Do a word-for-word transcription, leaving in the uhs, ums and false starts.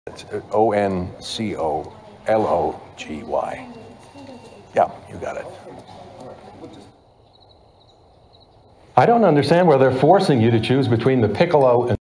It's O N C O L O G Y. Yeah, you got it. I don't understand why they're forcing you to choose between the piccolo and